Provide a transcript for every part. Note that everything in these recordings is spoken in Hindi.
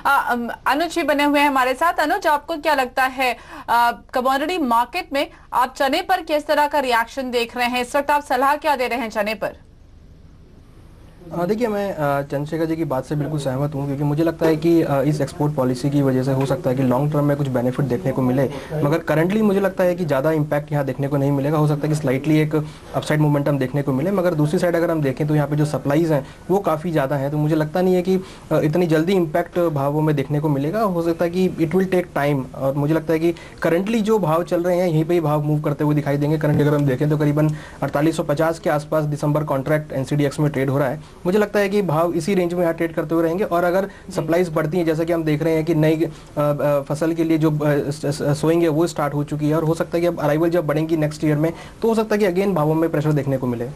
अनुज जी बने हुए हैं हमारे साथ। अनुज, आपको क्या लगता है कमोडिटी मार्केट में आप चने पर किस तरह का रिएक्शन देख रहे हैं? इस वक्त आप सलाह क्या दे रहे हैं चने पर? देखिए, मैं चंद्रशेखर जी की बात से बिल्कुल सहमत हूँ, क्योंकि मुझे लगता है कि इस एक्सपोर्ट पॉलिसी की वजह से हो सकता है कि लॉन्ग टर्म में कुछ बेनिफिट देखने को मिले, मगर करंटली मुझे लगता है कि ज़्यादा इम्पैक्ट यहाँ देखने को नहीं मिलेगा। हो सकता है कि स्लाइटली एक अपसाइड मोमेंटम देखने को मिले, मगर दूसरी साइड अगर हम देखें तो यहाँ पे जो सप्लाईज हैं वो काफ़ी ज़्यादा हैं, तो मुझे लगता नहीं है कि इतनी जल्दी इम्पैक्ट भावों में देखने को मिलेगा। हो सकता है कि इट विल टेक टाइम, और मुझे लगता है कि करंटली जो भाव चल रहे हैं यहीं पर ही भाव मूव करते हुए दिखाई देंगे। करंट अगर हम देखें तो करीबन 4850 के आसपास दिसंबर कॉन्ट्रैक्ट NCDX में ट्रेड हो रहा है। मुझे लगता है कि भाव इसी रेंज में यहाँ ट्रेड करते हुए रहेंगे, और अगर सप्लाईज बढ़ती हैं, जैसा कि हम देख रहे हैं कि नई फसल के लिए जो सोइंग है वो स्टार्ट हो चुकी है, और हो सकता है कि अब अराइवल जब बढ़ेंगी नेक्स्ट ईयर में तो हो सकता है कि अगेन भावों में प्रेशर देखने को मिले।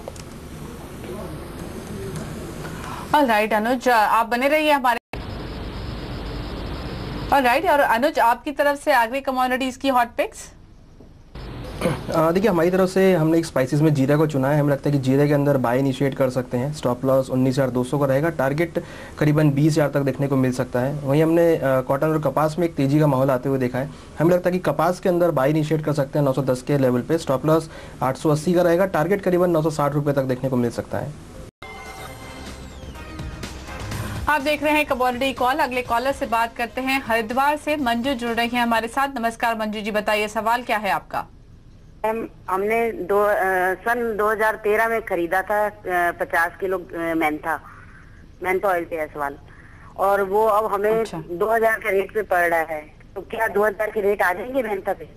ऑलराइट अनुज, आप बने रहिए हमारे। ऑलराइट, और अनुज आपकी तरफ से एग्री कमोडिटीज की हॉट पिक्स? देखिए, हमारी तरफ से हमने एक स्पाइसेस में जीरा को चुना है। हमें लगता है कि जीरे के अंदर बाय इनिशिएट कर सकते हैं। स्टॉप लॉस 19,200 का रहेगा, टारगेट करीबन 20,000 तक देखने को मिल सकता है। वहीं हमने कॉटन और कपास में एक तेजी का माहौल आते हुए देखा है। हमें लगता है कि कपास के अंदर बाय इनिशिएट कर सकते हैं 910 के लेवल पे। स्टॉप लॉस 880 का रहेगा, टारगेट करीबन 960 रुपये तक देखने को मिल सकता है। आप देख रहे हैं कमोडिटी कॉल। अगले कॉलर से बात करते हैं। हरिद्वार से मंजू जुड़ रही है हमारे साथ। नमस्कार मंजू जी, बताइए सवाल क्या है आपका? हमने सन 2013 में खरीदा था 50 किलो मेंथा ऑयल पे है सवाल, और वो अब हमें 2000 के रेट पे पड़ रहा है, तो क्या 2000 के रेट आ जाएंगे मेंथा पे?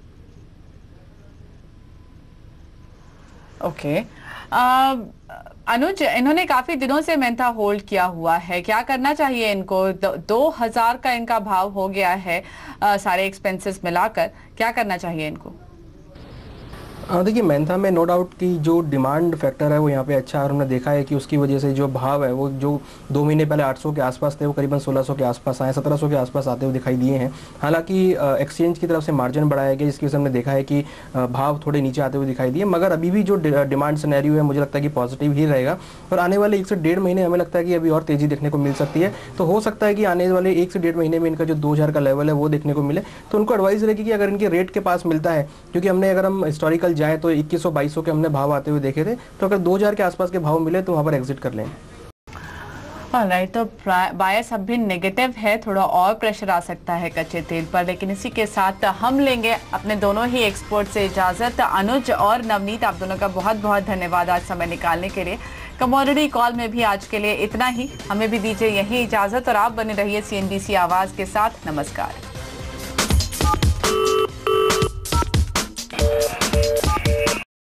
ओके अनुज, इन्होंने काफी दिनों से मेंथा होल्ड किया हुआ है, क्या करना चाहिए इनको? 2000 का इनका भाव हो गया है सारे एक्सपेंसेस मिलाकर, क्या करना चाहिए इनको? देखिए, मेंथा में नो डाउट कि जो डिमांड फैक्टर है वो यहाँ पे अच्छा है, और हमने देखा है कि उसकी वजह से जो भाव है वो जो 2 महीने पहले 800 के आसपास थे वो करीबन 1600 के आसपास आए, 1700 के आसपास आते हुए दिखाई दिए हैं। हालांकि एक्सचेंज की तरफ से मार्जिन बढ़ाया गया, जिसकी वजह से हमने देखा है कि भाव थोड़े नीचे आते हुए दिखाई दिए, मगर अभी भी जो डिमांड सिनेरियो है मुझे लगता है कि पॉजिटिव ही रहेगा, और आने वाले 1 से 1.5 महीने हमें लगता है कि अभी और तेज़ी देखने को मिल सकती है। तो हो सकता है कि आने वाले 1 से 1.5 महीने में इनका जो 2000 का लेवल है वो देखने को मिले। तो उनको एडवाइस रहेगी कि अगर इनके रेट के पास मिलता है, क्योंकि हमने अगर हम हिस्टोरिकल जाएँ तो 2100-2200 के हमने भाव आते हुए देखे थे, तो अगर 2000 के आसपास के भाव मिले तो वहां पर एग्जिट कर लें। ऑलराइट, तो बायस अब भी नेगेटिव है, थोड़ा और प्रेशर आ सकता है कच्चे तेल पर, लेकिन इसी के साथ हम लेंगे अपने दोनों ही एक्सपर्ट से इजाजत। अनुज और नवनीत, आप दोनों का बहुत बहुत धन्यवाद आज समय निकालने के लिए। कमोडिटी कॉल में भी आज के लिए इतना ही, हमें भी दीजिए यही इजाजत, और आप बने रहिए CNBC आवाज के साथ। नमस्कार।